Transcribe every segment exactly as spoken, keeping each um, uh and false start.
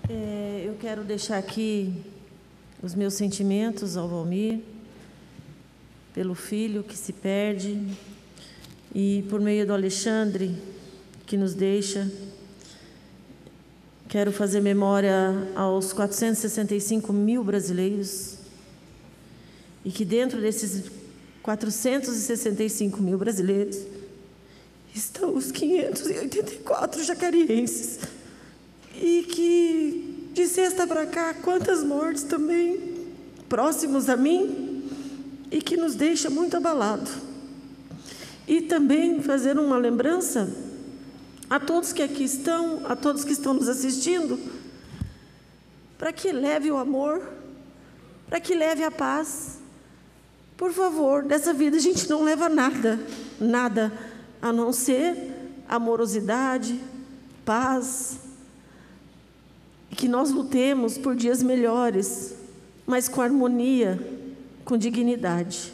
É, eu quero deixar aqui os meus sentimentos ao Valmir, pelo filho que se perde, e por meio do Alexandre, que nos deixa. Quero fazer memória aos quatrocentos e sessenta e cinco mil brasileiros, e que dentro desses quatrocentos e sessenta e cinco mil brasileiros estão os quinhentos e oitenta e quatro jacarienses, e que de sexta para cá, quantas mortes também próximos a mim, e que nos deixa muito abalado. E também fazer uma lembrança a todos que aqui estão, a todos que estão nos assistindo, para que leve o amor, para que leve a paz. Por favor, dessa vida a gente não leva nada, nada, a não ser amorosidade, paz, e que nós lutemos por dias melhores, mas com harmonia, com dignidade.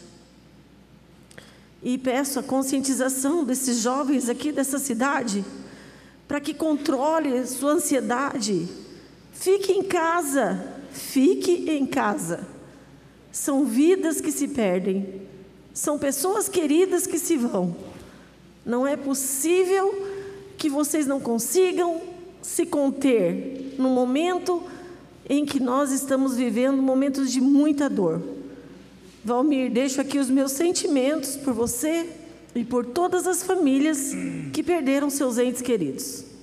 E peço a conscientização desses jovens aqui dessa cidade, para que controle sua ansiedade. Fique em casa, fique em casa. São vidas que se perdem, são pessoas queridas que se vão. Não é possível que vocês não consigam se conter no momento em que nós estamos vivendo momentos de muita dor. Valmir, deixo aqui os meus sentimentos por você e por todas as famílias que perderam seus entes queridos.